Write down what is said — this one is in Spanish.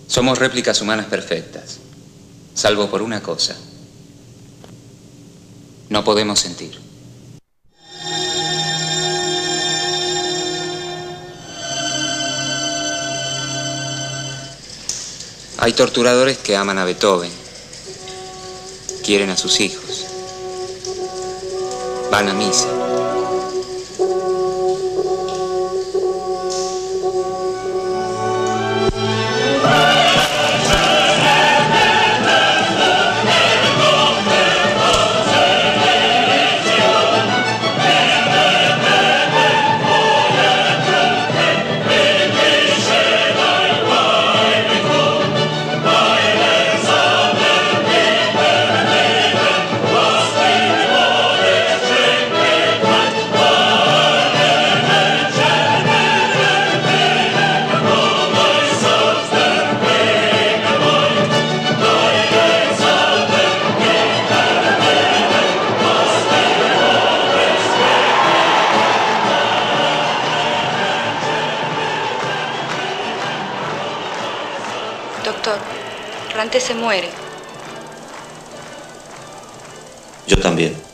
Somos réplicas humanas perfectas, salvo por una cosa. No podemos sentir. Hay torturadores que aman a Beethoven, quieren a sus hijos, van a misa. Doctor, Rante se muere. Yo también.